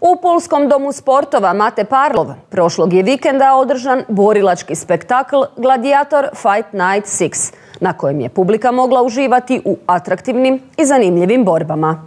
U Pulskom domu sportova Mate Parlov prošlog je vikenda održan borilački spektakl Gladiator Fight Night 6, na kojem je publika mogla uživati u atraktivnim i zanimljivim borbama.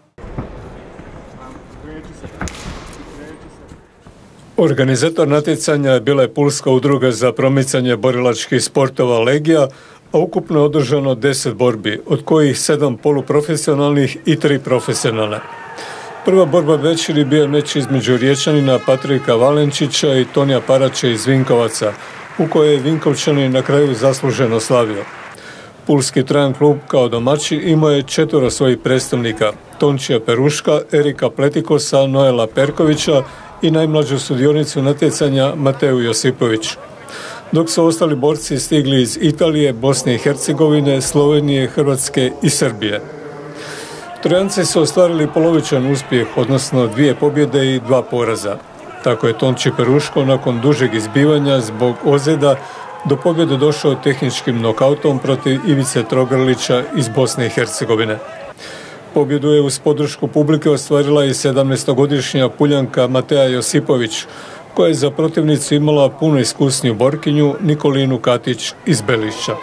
Organizator natjecanja bila je Pulska udruga za promicanje borilačkih sportova Legija, a ukupno je održano 10 borbi, od kojih 7 poluprofesionalnih i 3 profesionalne. Prva borba večeri bio meč između Riječanina Patrika Valenčića i Tonija Paraća iz Vinkovaca, u kojoj je Vinkovčanin na kraju zasluženo slavio. Pulski Trajan klub kao domaći imao je 4 svojih predstavnika, Tončija Peruška, Erika Pletikosa, Noela Perkovića i najmlađu sudionicu natjecanja Mateju Josipović. Dok su ostali borci stigli iz Italije, Bosne i Hercegovine, Slovenije, Hrvatske i Srbije. Trojanci su ostvarili polovičan uspjeh, odnosno 2 pobjede i 2 poraza. Tako je Tonči Peruško nakon dužeg izbivanja zbog ozljeda do pobjede došao tehničkim nokautom protiv Ivice Trogrlića iz Bosne i Hercegovine. Pobjedu je uz podršku publike ostvarila i 17-godišnja Puljanka Mateja Josipović, koja je za protivnicu imala puno iskusniju borkinju Nikolinu Katić iz Belišća.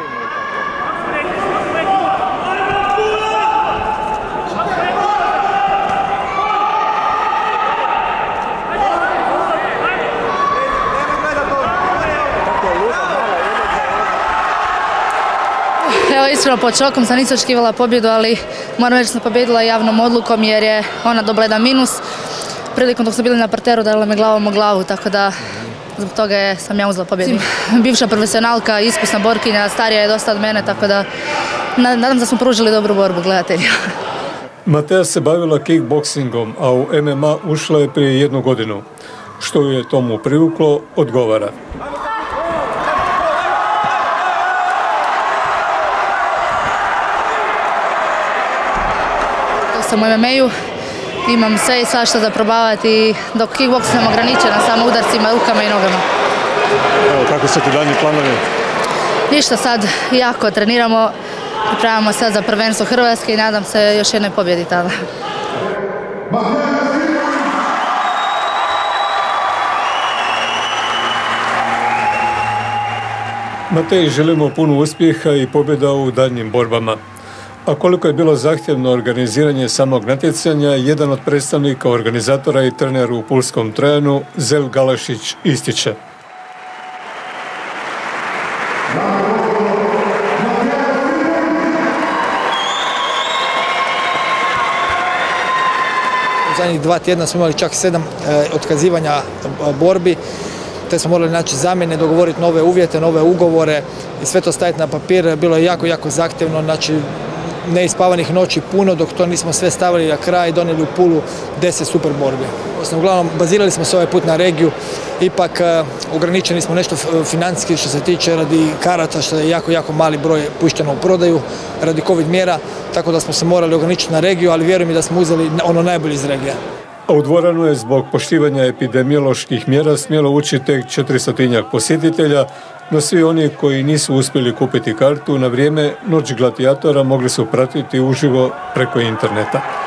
Evo, iskreno pod šokom sam nisam očekivala pobjedu, ali moram reći da sam pobjedila javnom odlukom jer je ona dobila jedan minus. Prilikom dok smo bili na parteru dala me glavom o glavu, tako da zbog toga sam ja uzela pobjedu. Bivša profesionalka, iskusna borkinja, starija je dosta od mene, tako da nadam se da smo pružili dobru borbu gledatelja. Mateja se bavila kickboksingom, a u MMA ušla je prije 1 godinu. Što ju je tomu privuklo, odgovara. Sam u MMA-u, imam sve i svašta za probavati, dok kickboks sam ograničena samo udarcima, rukama i nogama. Evo, kako su ti daljnji planovi? Ništa, sad jako treniramo, pripremamo sad za prvenstvo Hrvatske i nadam se još jednoj pobjedi tada. Mateji želimo puno uspjeha i pobjeda u daljnjim borbama. A koliko je bilo zahtjevno organiziranje samog natjecanja, jedan od predstavnika organizatora i trener u Pulskom Trajanu, Zel Galašić, ističe. U zadnjih 2 tjedna smo imali čak 7 otkazivanja borbi, te smo morali naći zamjene, dogovoriti nove uvjete, nove ugovore i sve to staviti na papir. Bilo je jako, jako zahtjevno, znači neispavanih noći puno, dok to nismo sve stavili na kraj i donijeli u Pulu 10 super borbi. Uglavnom, bazirali smo se ovaj put na regiju, ipak ograničeni smo nešto financijski što se tiče radi karata, što je jako, jako mali broj pušteno u prodaju radi COVID mjera, tako da smo se morali ograničiti na regiju, ali vjerujem da smo uzeli ono najbolje iz regije. A u dvoranu je zbog poštivanja epidemioloških mjera smjelo ući tek 400 posjetitelja, no svi oni koji nisu uspjeli kupiti kartu na vrijeme Noć gladijatora mogli su pratiti uživo preko interneta.